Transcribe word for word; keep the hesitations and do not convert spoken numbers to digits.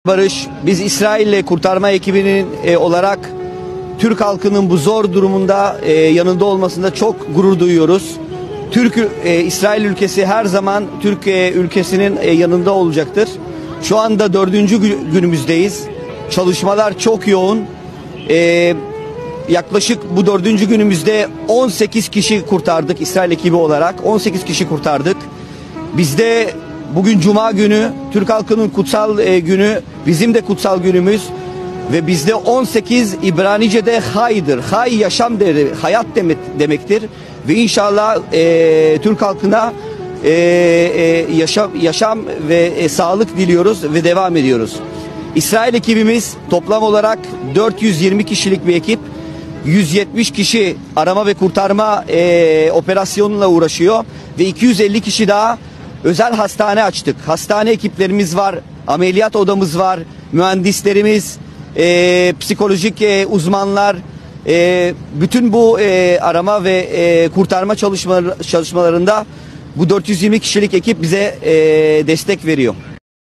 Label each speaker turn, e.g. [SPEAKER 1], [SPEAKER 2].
[SPEAKER 1] Barış, biz İsrail'le kurtarma ekibinin e, olarak Türk halkının bu zor durumunda e, yanında olmasında çok gurur duyuyoruz. Türk e, İsrail ülkesi her zaman Türkiye ülkesinin e, yanında olacaktır. Şu anda dördüncü günümüzdeyiz. Çalışmalar çok yoğun. E, yaklaşık bu dördüncü günümüzde on sekiz kişi kurtardık İsrail ekibi olarak. on sekiz kişi kurtardık. Bizde bugün Cuma günü, Türk halkının kutsal e, günü, bizim de kutsal günümüz ve bizde on sekiz İbranice'de haydır. Hay yaşam deri, hayat demek, demektir ve inşallah e, Türk halkına e, e, yaşam, yaşam ve e, sağlık diliyoruz ve devam ediyoruz. İsrail ekibimiz toplam olarak dört yüz yirmi kişilik bir ekip. yüz yetmiş kişi arama ve kurtarma e, operasyonuyla uğraşıyor ve iki yüz elli kişi daha özel hastane açtık. Hastane ekiplerimiz var, ameliyat odamız var, mühendislerimiz, e, psikolojik e, uzmanlar, e, bütün bu e, arama ve e, kurtarma çalışmaları, çalışmalarında bu dört yüz yirmi kişilik ekip bize e, destek veriyor.